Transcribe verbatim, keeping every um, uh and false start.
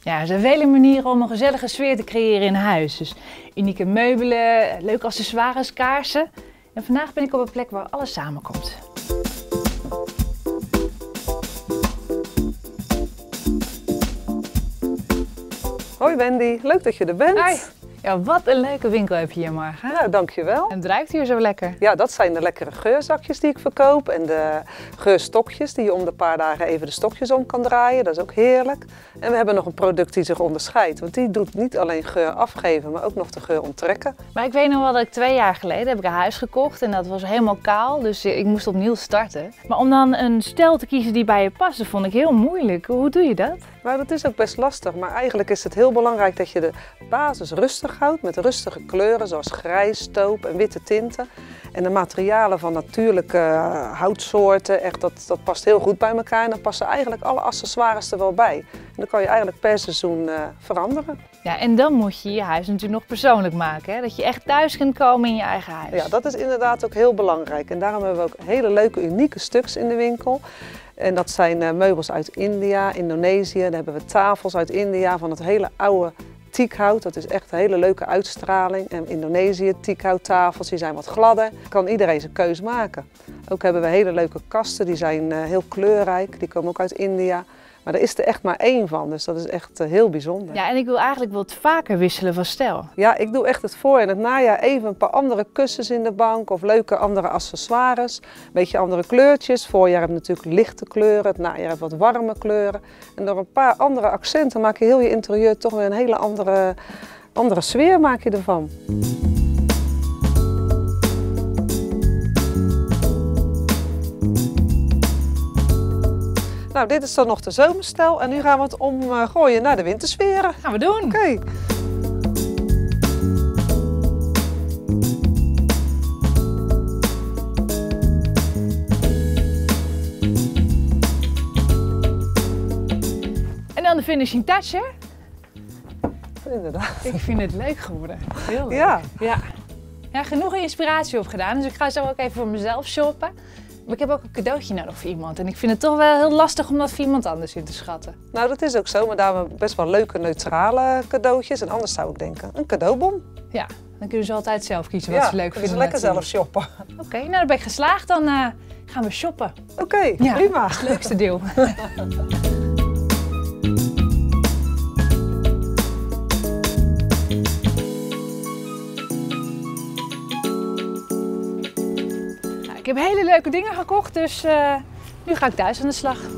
Ja, er zijn vele manieren om een gezellige sfeer te creëren in huis. Dus unieke meubelen, leuke accessoires, kaarsen. En vandaag ben ik op een plek waar alles samenkomt. Hoi Wendy, leuk dat je er bent. Hoi. Ja, wat een leuke winkel heb je hier morgen. Nou, dankjewel. En het ruikt hier zo lekker. Ja, dat zijn de lekkere geurzakjes die ik verkoop en de geurstokjes die je om de paar dagen even de stokjes om kan draaien. Dat is ook heerlijk. En we hebben nog een product die zich onderscheidt, want die doet niet alleen geur afgeven, maar ook nog de geur onttrekken. Maar ik weet nog wel dat ik twee jaar geleden heb ik een huis gekocht en dat was helemaal kaal, dus ik moest opnieuw starten. Maar om dan een stijl te kiezen die bij je past, dat vond ik heel moeilijk. Hoe doe je dat? Nou, dat is ook best lastig, maar eigenlijk is het heel belangrijk dat je de basis rustig houdt met rustige kleuren zoals grijs, taupe en witte tinten. En de materialen van natuurlijke houtsoorten, echt, dat, dat past heel goed bij elkaar en dan passen eigenlijk alle accessoires er wel bij. En dan kan je eigenlijk per seizoen uh, veranderen. Ja, en dan moet je je huis natuurlijk nog persoonlijk maken, hè? Dat je echt thuis kunt komen in je eigen huis. Ja, dat is inderdaad ook heel belangrijk en daarom hebben we ook hele leuke, unieke stuks in de winkel. En dat zijn uh, meubels uit India, Indonesië, daar hebben we tafels uit India van het hele oude teakhout. Dat is echt een hele leuke uitstraling. En Indonesië, teakhouttafels, die zijn wat gladder. Kan iedereen zijn keus maken. Ook hebben we hele leuke kasten, die zijn uh, heel kleurrijk. Die komen ook uit India. Maar er is er echt maar één van, dus dat is echt uh, heel bijzonder. Ja, en ik wil eigenlijk wat vaker wisselen van stijl. Ja, ik doe echt het voor- en het najaar even een paar andere kussens in de bank of leuke andere accessoires. Een beetje andere kleurtjes. Voorjaar heb je natuurlijk lichte kleuren, het najaar heb je wat warme kleuren. En door een paar andere accenten maak je heel je interieur toch weer een hele andere, andere sfeer maak je ervan. Nou, dit is dan nog de zomerstijl en nu gaan we het omgooien naar de wintersferen. Gaan we doen. Oké. Okay. En dan de finishing touch, hè? Inderdaad. Ik vind het leuk geworden. Heel leuk. Ja. Ja. Ja, genoeg inspiratie opgedaan, dus ik ga zo ook even voor mezelf shoppen. Maar ik heb ook een cadeautje nodig voor iemand. En ik vind het toch wel heel lastig om dat voor iemand anders in te schatten. Nou, dat is ook zo, maar daar hebben we best wel leuke neutrale cadeautjes. En anders zou ik denken, een cadeaubon. Ja, dan kunnen ze altijd zelf kiezen wat ja, ze leuk vinden. Ja, lekker zelf shoppen. Oké, okay, nou dan ben ik geslaagd. Dan uh, gaan we shoppen. Oké, okay, ja, prima. Dat is het leukste deel. Ik heb hele leuke dingen gekocht, dus uh, nu ga ik thuis aan de slag.